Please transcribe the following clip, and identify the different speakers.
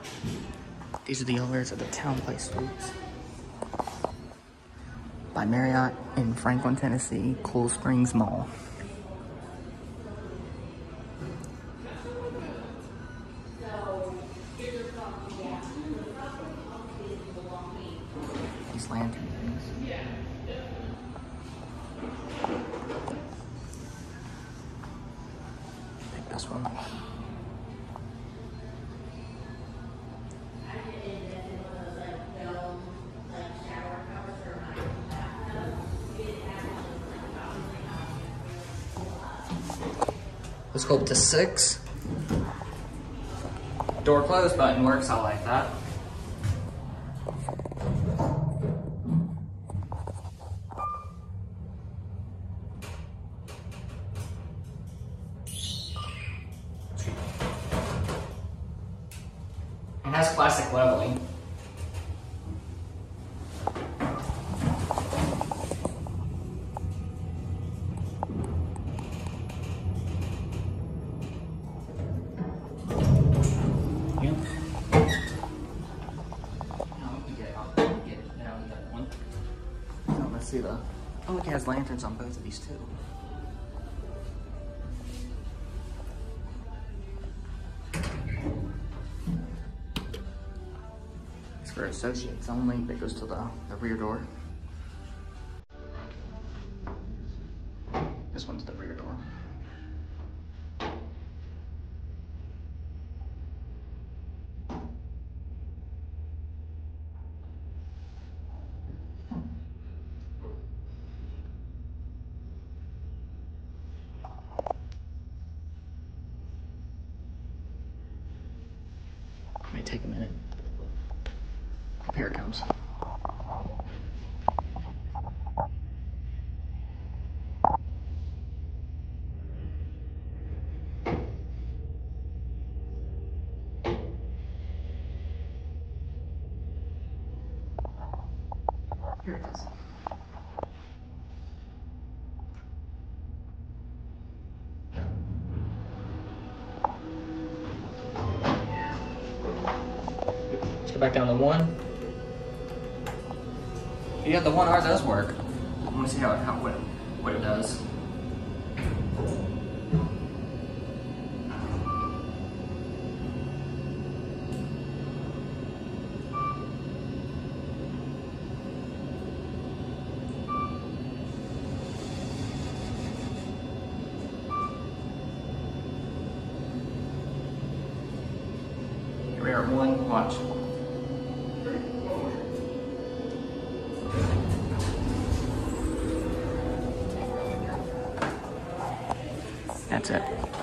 Speaker 1: These are the owners of the Town Place Suites by Marriott in Franklin, Tennessee, Cool Springs Mall. These lantern things. Pick this one. Let's go up to 6. Door close button works, I like that. It has classic leveling. Let's see the. Oh, look, it has lanterns on both of these too. It's for associates only. That goes to the rear door. This one's the rear door. May take a minute. Here it comes. Here it is. Let's go back down to 1. Yeah, the 1R does work. I want to see what it does. Here we are at 1. Watch. That's it.